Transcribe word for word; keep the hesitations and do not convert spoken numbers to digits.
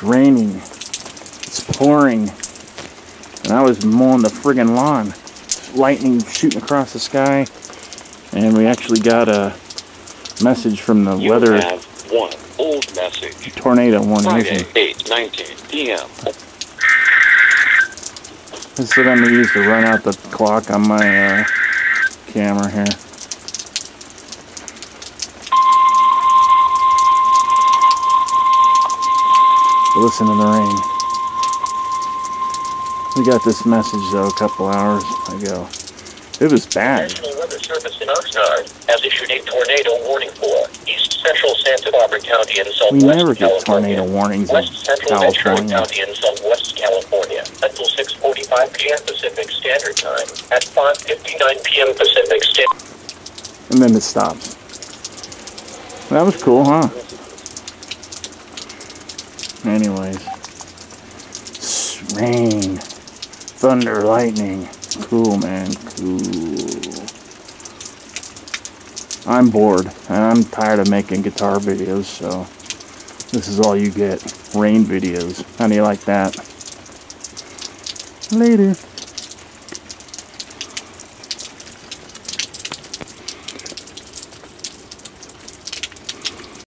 It's raining. It's pouring. And I was mowing the friggin' lawn. Lightning shooting across the sky. And we actually got a message from the you weather. Have one old message. Tornado warning. Friday, eight nineteen p m This is what I'm going to use to run out the clock on my uh, camera here. Listen to the rain. We got this message though a couple hours ago. It was bad. National Weather Service in Oxnard has issued a tornado warning for East Central Santa Barbara County and Southwest We never get California, tornado warnings in West Central Ventura California. County and Southwest California until six forty-five p m Pacific Standard Time at five fifty-nine p m Pacific Standard. And then it stops. That was cool, huh? Anyways. Rain. Thunder, lightning. Cool, man. Cool. I'm bored. And I'm tired of making guitar videos, so this is all you get. Rain videos. How do you like that? Later.